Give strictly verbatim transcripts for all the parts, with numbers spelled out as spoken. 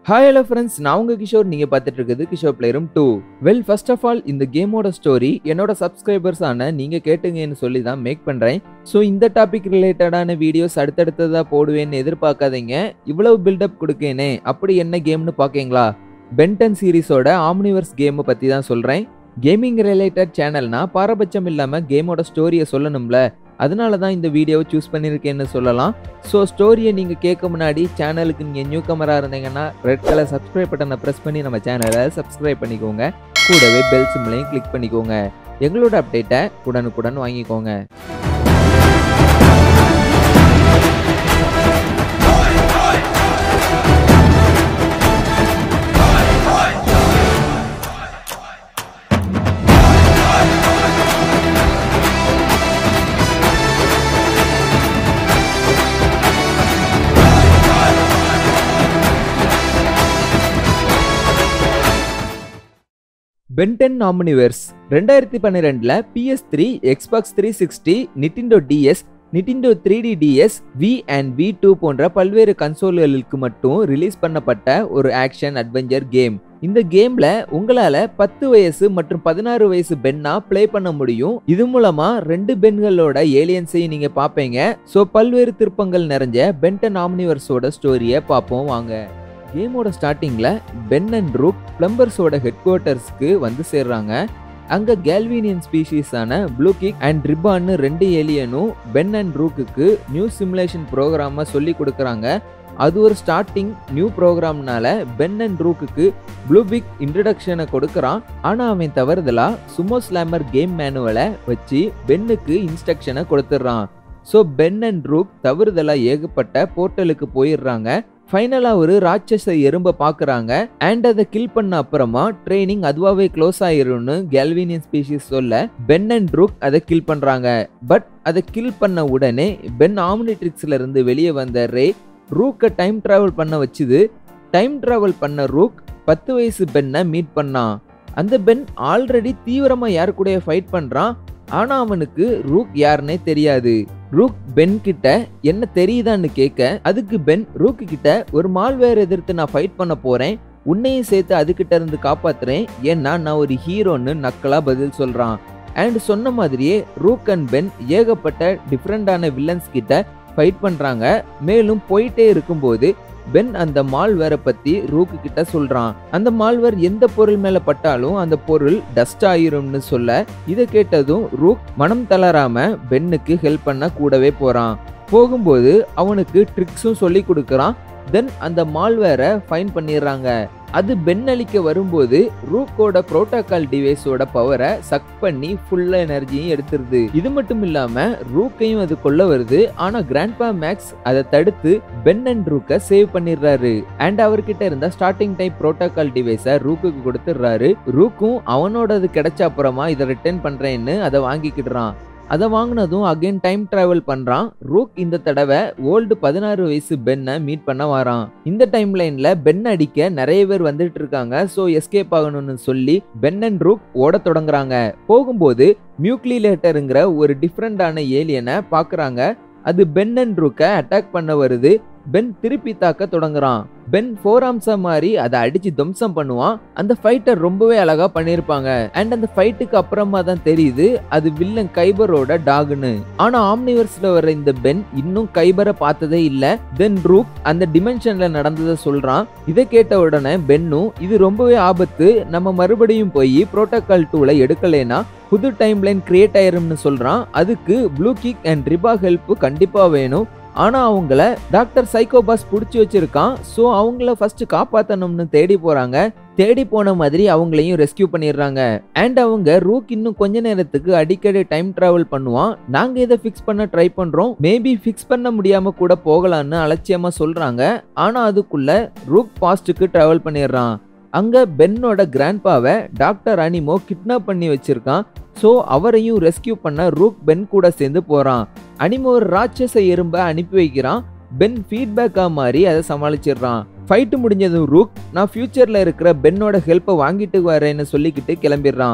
Hi hello friends, நான் உங்க கிஷோர். நீங்க பார்த்துட்டு இருக்குது Kishore playroom two. Well, first of all இந்த கேமோட ஸ்டோரி என்னோட சப்ஸ்கிரைபர்ஸ் ஆன நீங்க கேட்டுங்கன்னு சொல்லி தான் மேக் பண்றேன். ஸோ இந்த டாபிக் ரிலேட்டடான வீடியோஸ் அடுத்தடுத்ததா போடுவேன்னு எதிர்பார்க்காதீங்க. இவ்வளவு பில்டப் கொடுக்கேனே, அப்படி என்ன கேம்னு பாக்கீங்களா? பென் டென் சீரிஸோட ஆம்னிவர்ஸ் கேம் பத்தி தான் சொல்றேன். கேமிங் ரிலேட்டட் சேனல்னா பாரபட்சம் இல்லாம கேமோட ஸ்டோரியை சொல்லணும்ல, அதனால தான் இந்த வீடியோவை சூஸ் பண்ணியிருக்கேன்னு சொல்லலாம். ஸோ ஸ்டோரியை நீங்கள் கேட்க முன்னாடி சேனலுக்கு நீங்கள் நியூ கமராக இருந்தீங்கன்னா ரெட் கலர் சப்ஸ்கிரைப் பட்டனை ப்ரெஸ் பண்ணி நம்ம சேனலை சப்ஸ்கிரைப் பண்ணிக்கோங்க. கூடவே பெல் சிம்லையும் கிளிக் பண்ணிக்கோங்க. எங்களோட அப்டேட்டை உடனுக்குடன் வாங்கிக்கோங்க. பென் டென் ஆம்னிவர்ஸ் ரெண்டாயிரத்தி பன்னிரெண்டுல P S three, Xbox three sixty, Nintendo DS, Nintendo three D DS, Wii and Wii two போன்ற பல்வேறு கன்சோல்களுக்கு மட்டும் ரிலீஸ் பண்ணப்பட்ட ஒரு ஆக்ஷன் அட்வென்ச்சர் கேம். இந்த கேம்ல உங்களால பத்து வயசு மற்றும் பதினாறு வயசு பென்னா பிளே பண்ண முடியும். இது மூலமா ரெண்டு பெண்களோட ஏலியன்ஸையும் நீங்க பாப்பீங்க. சோ பல்வேறு திருப்பங்கள் நிறைஞ்ச பென் டென் ஆம்னிவர்ஸோட ஸ்டோரியை பார்ப்போம் வாங்க. கேமோட ஸ்டார்டிங்ல பென் அண்ட் ரூக் பிளம்பர்ஸோட ஹெட் குவார்ட்டர்ஸ்க்கு வந்து சேர்றாங்க. அங்க கேல்வினியன் ஸ்பீஷீஸான ப்ளூ கிக் அண்ட் ரிப்பான்னு ரெண்டு ஏலியனும் பென் அண்ட் ரூக்குக்கு நியூ சிமுலேஷன் ப்ரோக்ராம சொல்லி கொடுக்குறாங்க. அது ஒரு ஸ்டார்டிங் நியூ ப்ரோக்ராம்னால பென் அண்ட் ரூக்குக்கு ப்ளூ பிக் இன்ட்ரடக்ஷனை கொடுக்குறான். ஆனா அவன் தவறுதலா சுமோ ஸ்லாமர் கேம் மேனுவலை வச்சு பென்னுக்கு இன்ஸ்ட்ரக்ஷனை கொடுத்துட்றான். ஸோ பென் அண்ட் ரூக் தவறுதலா ஏகப்பட்ட போர்ட்டலுக்கு போயிடுறாங்க. ஃபைனலா ஒரு ராட்சச எறும்பை பாக்குறாங்க. அண்ட் அதை கில் பண்ண அப்புறமா ட்ரைனிங் அதுவாவே க்ளோஸ் ஆயிரும்னு கேல்வினியன் ஸ்பீஷீஸ் சொல்ல பென் அண்ட் ரூக் அதை கில் பண்றாங்க. பட் அதை கில் பண்ண உடனே பென் ஆம்னிட்ரிக்ஸ்ல இருந்து வெளியே வந்த ரே ரூக்கை டைம் டிராவல் பண்ண வச்சுது. டைம் டிராவல் பண்ண ரூக் பத்து வயசு பென்னை மீட் பண்ணான். அந்த பென் ஆல்ரெடி தீவிரமா யாரு கூட ஃபைட் பண்றான். ஆனா அவனுக்கு ரூக் யாருன்னே தெரியாது. ரூக் பென் கிட்ட என்ன தெரியுதான்னு கேட்க அதுக்கு பென் ரூக் கிட்ட ஒரு மால்வேர் எதிர்த்து நான் ஃபைட் பண்ண போறேன், உன்னையும் சேர்த்து அதுகிட்ட இருந்து காப்பாத்துறேன், ஏன்னா நான் ஒரு ஹீரோன்னு நக்கலா பதில் சொல்றான். அண்ட் சொன்ன மாதிரியே ரூக் அண்ட் பென் ஏகப்பட்ட டிஃப்ரெண்டான வில்லன்ஸ் கிட்ட ஃபைட் பண்றாங்க. மேலும் போயிட்டே இருக்கும்போது பென் அந்த மால்வேரை பத்தி ரூக்கு கிட்ட சொல்றான். அந்த மால்வேர் எந்த பொருள் மேல பட்டாலும் அந்த பொருள் டஸ்ட் ஆயிரும்னு சொல்ல இதை கேட்டதும் ரூக் மனம் தளராம பென்னுக்கு ஹெல்ப் பண்ண கூடவே போறான். போகும்போது அவனுக்கு ட்ரிக்ஸும் சொல்லி கொடுக்கறான். தென் அந்த மால்வேரை ஃபைன் பண்ணிடுறாங்க. அது பென் அழிக்க வரும்போது ரூக்கோட புரோட்டோகால் டிவைஸோட பவரை சக் பண்ணி ஃபுல்லா எனர்ஜியும் எடுத்துருது. இது மட்டும் இல்லாம ரூக்கையும் அது கொல்ல வருது. ஆனா கிராண்ட்பா மேக்ஸ் அதை தடுத்து பென் அண்ட் ரூக்கை சேவ் பண்ணிடுறாரு. அண்ட் அவர்கிட்ட இருந்த ஸ்டார்டிங் டைப் புரோட்டோகால் டிவைஸை ரூக்குக்கு கொடுத்துடுறாரு. ரூக்கும் அவனோடது கிடைச்ச அப்புறமா இதை ரிட்டர்ன் பண்றேன்னு அதை வாங்கிக்கிடுறான். அதை வாங்கினதும் அகைன் டைம் டிராவல் பண்றான். ரூக் இந்த தடவை ஓல்டு பதினாறு வயசு பென்னை மீட் பண்ண வரான். இந்த டைம் லைன்ல பென் அடிக்க நிறைய பேர் வந்துட்டு இருக்காங்க. ஸோ எஸ்கேப் ஆகணும்னு சொல்லி பென் அண்ட் ரூக் ஓட தொடங்குறாங்க. போகும்போது மியூக்ளிலேட்டருங்கிற ஒரு டிஃப்ரெண்டான ஏலியனை பாக்குறாங்க. அது பென் அண்ட் ரூக்கை அட்டாக் பண்ண வருது. பென் திருப்பி தாக்க தொடங்குறான். பென் ஃபோர் ஆர்ம்ஸா மாதிரி அதை அடிச்சு துவம்சம் பண்ணுவான். அந்த ஃபைட்டர் ரொம்பவே அழகா பண்ணிருப்பாங்க. அண்ட் அந்த ஃபைட்டுக்கு அப்புறமா தான் தெரியுது அது வில்லன் கைபரோட டாக்னு. ஆனா ஆம்னிவர்ஸ்ல வர இந்த பென் இன்னும் கைபரை பார்த்ததே இல்ல. தென் ரூக் அந்த டிமென்ஷன்ல நடந்ததை சொல்றான். இதை கேட்ட உடனே பென்னும் இது ரொம்பவே ஆபத்து, நம்ம மறுபடியும் போய் புரோட்டோகால் டூல எடுக்கலைன்னா புது டைம் லைன் கிரியேட் ஆயிரும்னு சொல்றான். அதுக்கு Blukic and Driba help கண்டிப்பா வேணும். ஆனா அவங்கள டாக்டர் சைக்கோபாஸ் புடிச்சு வச்சிருக்கான். ஸோ அவங்கள ஃபர்ஸ்ட் காப்பாத்தணும்னு தேடி போறாங்க. தேடி போன மாதிரி அவங்களையும் ரெஸ்கியூ பண்ணிடுறாங்க. அண்ட் அவங்க ரூக் இன்னும் கொஞ்ச நேரத்துக்கு அடிக்கடி டைம் டிராவல் பண்ணுவான், நாங்க இதை ஃபிக்ஸ் பண்ண ட்ரை பண்றோம், மேபி ஃபிக்ஸ் பண்ண முடியாம கூட போகலான்னு அலட்சியமா சொல்றாங்க. ஆனா அதுக்குள்ள ரூக் பாஸ்டுக்கு டிராவல் பண்ணிடுறான். அங்க பென்னோட கிராண்ட்பாவை டாக்டர் அனிமோ கிட்னாப் பண்ணி வச்சிருக்கான். ஸோ அவரையும் ரெஸ்கியூ பண்ண ரூக் பென் கூட சேர்ந்து போறான். அனிமோ ஒரு ராட்சச எறும்பை அனுப்பி வைக்கிறான். பென் ஃபீட்பேக்கா மாதிரி அதை சமாளிச்சிடுறான். ஃபைட்டு முடிஞ்சதும் ரூக் நான் ஃபியூச்சர்ல இருக்கிற பென்னோட ஹெல்ப்பை வாங்கிட்டு வரேன்னு சொல்லிக்கிட்டு கிளம்பிடுறான்.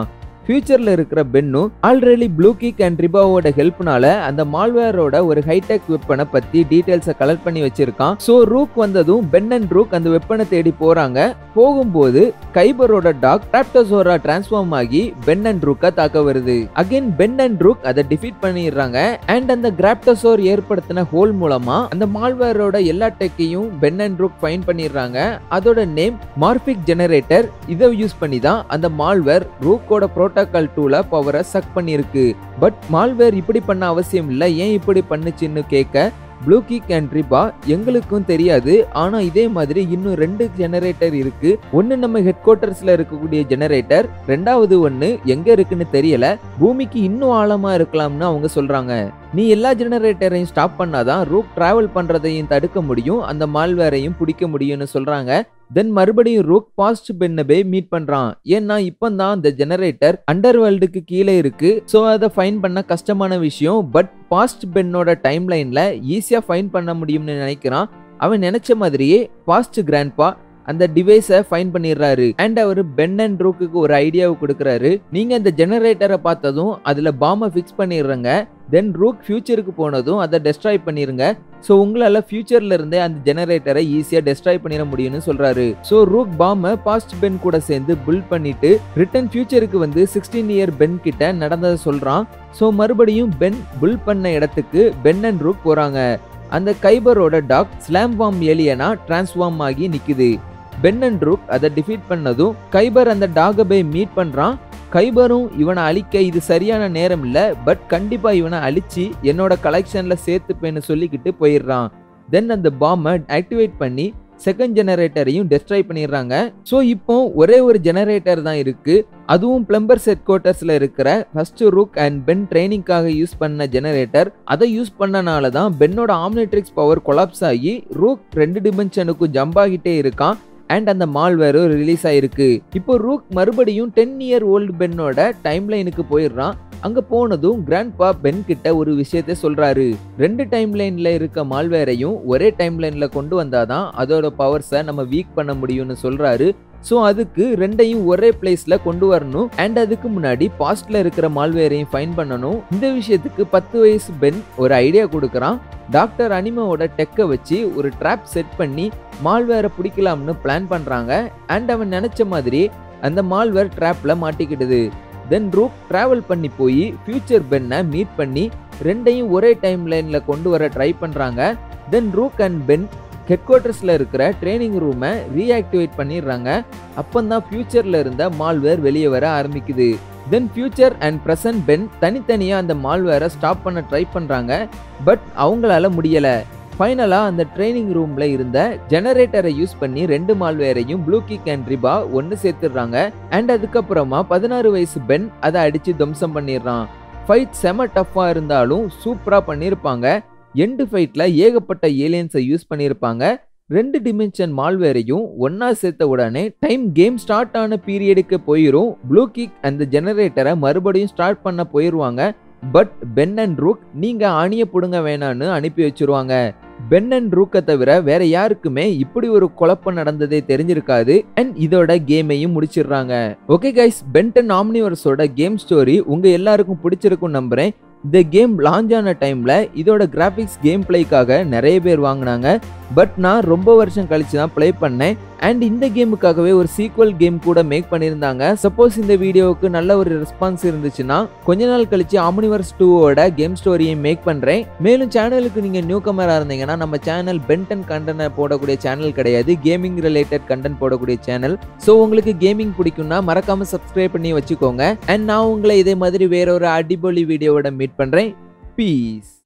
ஃபியூச்சர்ல இருக்கிற பென்னும் ஆல்ரெடி ப்ளூ கிக் அண்ட் ரிபாவோட ஹெல்ப்னால அந்த மால்வேரோட ஒரு ஹைடெக் வெப்பனை பத்தி டீடைல்ஸை கலெக்ட் பண்ணி வச்சிருக்கான். சோ ரூக் வந்ததும் பென் அண்ட் ரூக் அந்த வெப்பனை தேடி போறாங்க. போகும்போது கைபரோட டாக் ராப்டோசோரா டிரான்ஸ்ஃபார்ம் ஆகி பென் அண்ட் ரூக்க தாக்க வருது. அகைன் பென் அண்ட் ரூக் அதை டிஃபீட் பண்ணிடுறாங்க. அண்ட் அந்த கிராப்டோசோர் ஏற்படுத்தின ஹோல் மூலமா அந்த மால்வேரோட எல்லா டெக்கையும் பென் அண்ட் ரூக் ஃபைண்ட் பண்ணிடுறாங்க. அதோட நேம் மார்பிக் ஜெனரேட்டர். இதை யூஸ் பண்ணி தான் அந்த மால்வேர் ரூக்கோட புரோட்டோகால் டூல பவரை சக் பண்ணிருக்கு. பட் மால்வேர் இப்படி பண்ண அவசியம் இல்லை, ஏன் இப்படி பண்ணுச்சுன்னு கேட்க ப்ளூ கிக் அண்ட் ரிபா எங்களுக்கும் தெரியாது, ஆனா இதே மாதிரி இன்னும் ரெண்டு ஜெனரேட்டர் இருக்கு. ஒன்னு நம்ம ஹெட் குவார்டர்ஸ்ல இருக்கக்கூடிய ஜெனரேட்டர், ரெண்டாவது ஒன்னு எங்க இருக்குன்னு தெரியல, பூமிக்கு இன்னும் ஆழமா இருக்கலாம்னு அவங்க சொல்றாங்க. நீ எல்லா ஜெனரேட்டரையும் ஸ்டாப் பண்ணாதான் ரூக் டிராவல் பண்றதையும் தடுக்க முடியும், அந்த மால்வேரையும் பிடிக்க முடியும்னு சொல்றாங்க. தென் மறுபடியும் ரூக் பாஸ்ட் பென்னை போய் மீட் பண்றான். ஏன்னா இப்பதான் அந்த ஜெனரேட்டர் அண்டர் வேர்ல்டுக்கு கீழே இருக்கு, சோ அதை ஃபைன் பண்ண கஷ்டமான விஷயம். பட் பாஸ்ட் பென்னோட டைம் லைன்ல ஈஸியா ஃபைன் பண்ண முடியும்னு நினைக்கிறான். அவன் நினைச்ச மாதிரியே பாஸ்ட் கிராண்ட்பா அந்த டிவைஸை ஃபைன் பண்ணிடுறாரு. அண்ட் அவர் பென் அண்ட் ரூக்கு ஒரு ஐடியாவை கொடுக்குறாரு. நீங்க அந்த ஜெனரேட்டரை பார்த்ததும் அதுல பாம்பை ஃபிக்ஸ் பண்ணிடுறங்க. தென் ரூக் ஃபியூச்சருக்கு போனதும் அதை டெஸ்ட்ராய் பண்ணிருங்க. ஸோ உங்களால ஃபியூச்சர்ல இருந்தே அந்த ஜெனரேட்டரை ஈஸியா டெஸ்ட்ராய் பண்ணிட முடியும்னு சொல்றாரு. ஸோ ரூக் பாம்பை பாஸ்ட் பென் கூட சேர்ந்து பில்ட் பண்ணிட்டு ரிட்டர்ன் ஃபியூச்சருக்கு வந்து சிக்ஸ்டீன் இயர் பென் கிட்ட நடந்ததை சொல்றான். ஸோ மறுபடியும் பென் பில்ட் பண்ண இடத்துக்கு பென் அண்ட் ரூக் போறாங்க. அந்த கைபரோட டாக் ஸ்லாம் பாம் ஏலியனா டிரான்ஸ்ஃபார்ம் ஆகி நிக்குது. பென் அண்ட் ரூக் அதை டிஃபீட் பண்ணதும் கைபர் அந்த டாகை போய் மீட் பண்றான். கைபரும் இவனை அழிக்க இது சரியான நேரம் இல்ல, பட் கண்டிப்பா இவனை அழிச்சு என்னோட கலெக்ஷன்ல சேர்த்துப்பேன்னு சொல்லிக்கிட்டு போயிடுறான். தென் அந்த பாம்பை ஆக்டிவேட் பண்ணி செகண்ட் ஜெனரேட்டரையும் டெஸ்ட்ராய் பண்ணிடுறாங்க. ஸோ இப்போ ஒரே ஒரு ஜெனரேட்டர் தான் இருக்கு, அதுவும் பிளம்பர் ஹெட் குவார்டர்ஸ்ல இருக்கிற ஃபர்ஸ்ட் ரூக் அண்ட் பென் ட்ரைனிங்காக யூஸ் பண்ண ஜெனரேட்டர். அதை யூஸ் பண்ணனால தான் பென்னோட ஆம்னிட்ரிக்ஸ் பவர் கொலாப்ஸ் ஆகி ரூக் ரெண்டு டிமென்ஷனுக்கும் ஜம்ப் ஆகிட்டே இருக்கான். அண்ட் அந்த மால்வேரும் ரிலீஸ் ஆயிருக்கு. இப்போ ரூக் மறுபடியும் டென் இயர் ஓல்டு பென்னோட டைம் லைனுக்கு போயிடுறான். அங்க போனதும் கிராண்ட்பா பென் கிட்ட ஒரு விஷயத்த சொல்றாரு. ரெண்டு டைம் லைன்ல இருக்க மால்வேரையும் ஒரே டைம் லைன்ல கொண்டு வந்தாதான் அதோட பவர்ஸை நம்ம வீக் பண்ண முடியும்னு சொல்றாரு. ஸோ அதுக்கு ரெண்டையும் ஒரே பிளேஸ்ல கொண்டு வரணும். அண்ட் அதுக்கு முன்னாடி பாஸ்ட்ல இருக்கிற மால்வேரையும் ஃபைன் பண்ணணும். இந்த விஷயத்துக்கு பத்து வயசு பென் ஒரு ஐடியா கொடுக்கறான். டாக்டர் அனிமாவோட டெக்கை வச்சு ஒரு ட்ராப் செட் பண்ணி மால்வேரை பிடிக்கலாம்னு பிளான் பண்றாங்க. அண்ட் அவன் நினைச்ச மாதிரி அந்த மால்வேர் ட்ராப்ல மாட்டிக்கிடுது. தென் ரூக் டிராவல் பண்ணி போய் ஃபியூச்சர் பென்னை மீட் பண்ணி ரெண்டையும் ஒரே டைம் லைன்ல கொண்டு வர ட்ரை பண்றாங்க. Then Rook and Ben head குவார்டர்ஸ்ல இருக்கிற ட்ரைனிங் ரூமை ரீஆக்டிவேட் பண்ணிடுறாங்க. அப்பந்தான் ஃபியூச்சர்ல இருந்த மால்வேர் வெளியே வர ஆரம்பிக்குது. Then future and present Ben தனித்தனியா அந்த மால்வேரை ஸ்டாப் பண்ண ட்ரை பண்றாங்க. பட் அவங்களால முடியல. ஃபைனலா அந்த ட்ரைனிங் ரூம்ல இருந்த ஜெனரேட்டரை யூஸ் பண்ணி ரெண்டு மால்வேரையும் ப்ளூ கிக் அண்ட் ரிபா ஒன்னு சேர்த்துடுறாங்க. அண்ட் அதுக்கப்புறமா பதினாறு வயசு பென் அதை அடிச்சு துவம்சம் பண்ணிடுறான். ஃபைட் செம டஃப்பா இருந்தாலும் சூப்பரா பண்ணியிருப்பாங்க. எண்டு ஃபைட்ல ஏகப்பட்ட ஏலியன்ஸை யூஸ் பண்ணியிருப்பாங்க. ரெண்டு டிமென்ஷன் மால்வேரையும் ஒன்னா சேர்த்த உடனே டைம் கேம் ஸ்டார்ட் ஆன பீரியடுக்கு போயிரும். ப்ளூ கிக் அந்த ஜெனரேட்டரை மறுபடியும் ஸ்டார்ட் பண்ண போயிருவாங்க. பட் பென் அண்ட் ரூக் நீங்க ஆணிய புடுங்க வேணான்னு அனுப்பி வச்சிருவாங்க. பென் அண்ட் ரூக்கை தவிர வேற யாருக்குமே இப்படி ஒரு குழப்பம் நடந்ததே தெரிஞ்சிருக்காது. அண்ட் இதோட கேமையும் முடிச்சிடுறாங்க. ஓகே கைஸ், பென் டென் ஆம்னிவர்ஸோட கேம் ஸ்டோரி உங்க எல்லாருக்கும் பிடிச்சிருக்கும் நம்புறேன். இந்த கேம் லான்ச் ஆன டைம்ல இதோட கிராபிக்ஸ் கேம் பிளேக்காக நிறைய பேர் வாங்கினாங்க. பட் நான் ரொம்ப வருஷம் கழிச்சு தான் பிளே பண்ணேன். அண்ட் இந்த கேமுக்காகவே ஒரு சீக்வல் கேம் கூட மேக் பண்ணியிருந்தாங்க. சப்போஸ் இந்த வீடியோவுக்கு நல்ல ஒரு ரெஸ்பான்ஸ் இருந்துச்சுன்னா கொஞ்ச நாள் கழிச்சு ஆம்னிவர்ஸ் டூவோட கேம் ஸ்டோரியை மேக் பண்றேன். மேலும் சேனலுக்கு நீங்க நியூ கமரா இருந்தீங்கன்னா நம்ம சேனல் பென் டென் கண்டென்ட் போடக்கூடிய சேனல் கிடையாது, கேமிங் ரிலேட்டட் கண்டென்ட் போடக்கூடிய சேனல். ஸோ உங்களுக்கு கேமிங் பிடிக்கும்னா மறக்காம சப்ஸ்கிரைப் பண்ணி வச்சுக்கோங்க. அண்ட் நான் உங்களை இதே மாதிரி வேற ஒரு அடிபொலி வீடியோவோட மீட் பண்றேன். பீஸ்.